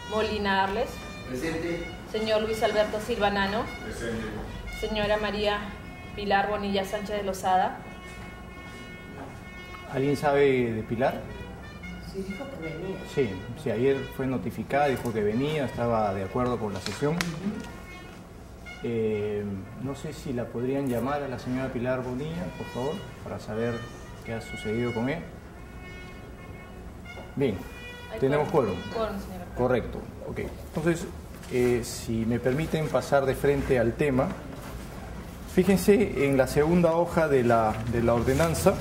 Molina Arles. Presente. Señor Luis Alberto Silva Nano. Presente. Señora María Pilar Bonilla Sánchez de Lozada. ¿Alguien sabe de Pilar? Sí, dijo que venía. Sí, ayer fue notificada, dijo que venía, estaba de acuerdo con la sesión. No sé si la podrían llamar a la señora Pilar Bonilla, por favor, para saber qué ha sucedido con él. Bien, tenemos quórum. Correcto, ok. Entonces, si me permiten pasar de frente al tema, fíjense en la segunda hoja de la ordenanza,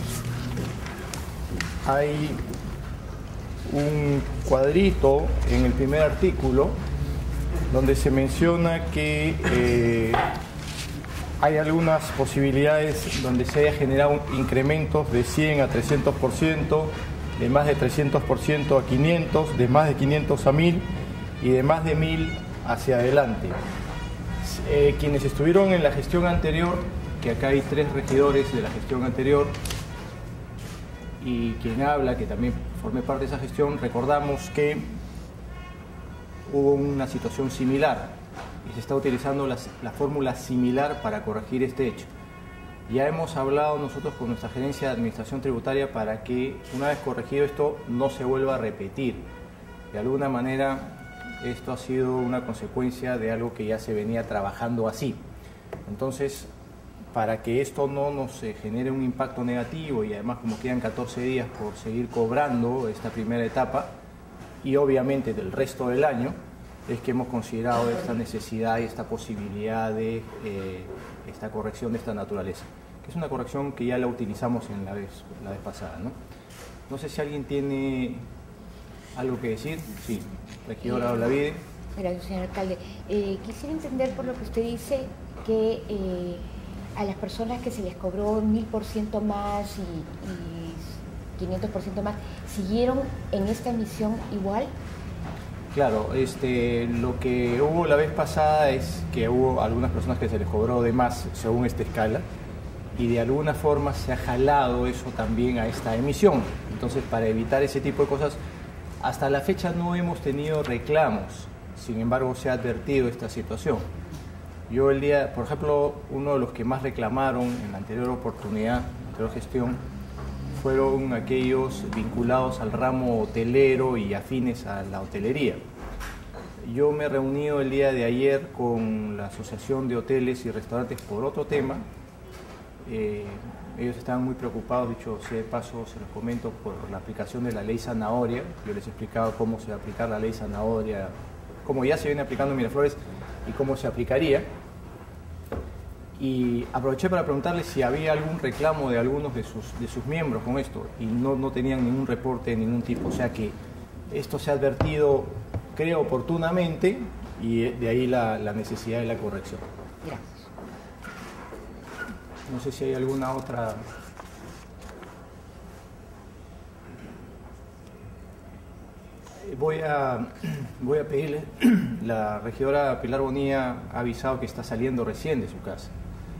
hay un cuadrito en el primer artículo donde se menciona que hay algunas posibilidades donde se haya generado incrementos de 100 a 300%, de más de 300% a 500, de más de 500 a 1000 y de más de 1000 hacia adelante. Quienes estuvieron en la gestión anterior, que acá hay 3 regidores de la gestión anterior, y quien habla, que también formé parte de esa gestión, recordamos que hubo una situación similar y se está utilizando la fórmula similar para corregir este hecho. Ya hemos hablado nosotros con nuestra gerencia de administración tributaria para que una vez corregido esto no se vuelva a repetir. De alguna manera esto ha sido una consecuencia de algo que ya se venía trabajando así. Entonces, para que esto no nos genere un impacto negativo y además como quedan 14 días por seguir cobrando esta primera etapa y obviamente del resto del año, es que hemos considerado esta necesidad y esta posibilidad de esta corrección de esta naturaleza, que es una corrección que ya la utilizamos en la vez pasada, ¿no? No sé si alguien tiene algo que decir. Sí, regidora Olavide. Gracias, señor alcalde. Quisiera entender por lo que usted dice que a las personas que se les cobró 1000% más y 500% más, ¿siguieron en esta emisión igual? Claro, lo que hubo la vez pasada es que hubo algunas personas que se les cobró de más según esta escala y de alguna forma se ha jalado eso también a esta emisión. Entonces, para evitar ese tipo de cosas, hasta la fecha no hemos tenido reclamos, sin embargo se ha advertido esta situación. Yo por ejemplo, uno de los que más reclamaron en la anterior oportunidad, en la anterior gestión, fueron aquellos vinculados al ramo hotelero y afines a la hotelería. Yo me he reunido el día de ayer con la Asociación de Hoteles y Restaurantes por otro tema. Ellos estaban muy preocupados, dicho sea de paso, se los comento, por la aplicación de la ley Zanahoria. Yo les he explicado cómo se va a aplicar la ley Zanahoria, cómo ya se viene aplicando en Miraflores y cómo se aplicaría. Y aproveché para preguntarles si había algún reclamo de algunos de sus miembros con esto y no tenían ningún reporte de ningún tipo. O sea que esto se ha advertido, creo, oportunamente y de ahí la necesidad de la corrección. Gracias. No sé si hay alguna otra. Voy a pedirle, la regidora Pilar Bonilla ha avisado que está saliendo recién de su casa.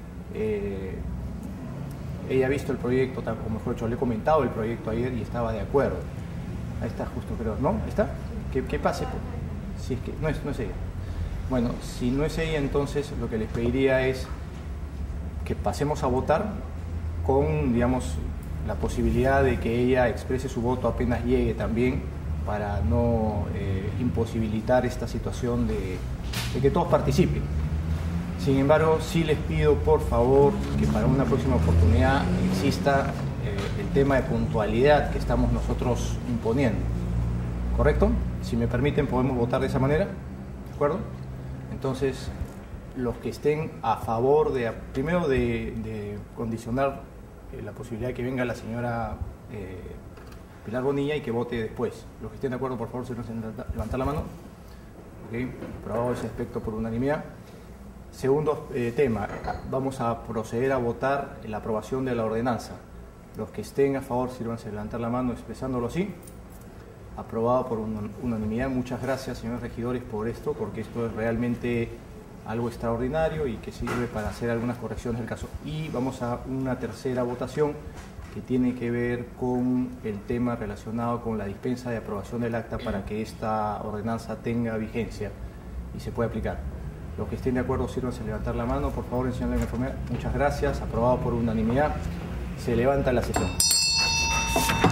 Ella ha visto el proyecto, o mejor dicho, le he comentado el proyecto ayer y estaba de acuerdo. Ahí está justo, creo, ¿no? ¿Está? Que pase, si es que no es ella. Bueno, si no es ella, entonces lo que les pediría es que pasemos a votar con, digamos, la posibilidad de que ella exprese su voto apenas llegue también, para no imposibilitar esta situación de que todos participen. Sin embargo, sí les pido por favor que para una próxima oportunidad exista el tema de puntualidad que estamos nosotros imponiendo. ¿Correcto? Si me permiten, podemos votar de esa manera. ¿De acuerdo? Entonces, los que estén a favor primero de condicionar la posibilidad de que venga la señora Pilar Bonilla y que vote después. Los que estén de acuerdo, por favor, se levantar la mano. Okay. Aprobado ese aspecto por unanimidad. Segundo tema, vamos a proceder a votar la aprobación de la ordenanza. Los que estén a favor, sírvanse a levantar la mano expresándolo así. Aprobado por unanimidad. Muchas gracias, señores regidores, por esto, porque esto es realmente algo extraordinario y que sirve para hacer algunas correcciones del caso. Y vamos a una tercera votación, que tiene que ver con el tema relacionado con la dispensa de aprobación del acta para que esta ordenanza tenga vigencia y se pueda aplicar. Los que estén de acuerdo, sírvanse a levantar la mano, por favor, en señal de conformidad. Muchas gracias, aprobado por unanimidad. Se levanta la sesión.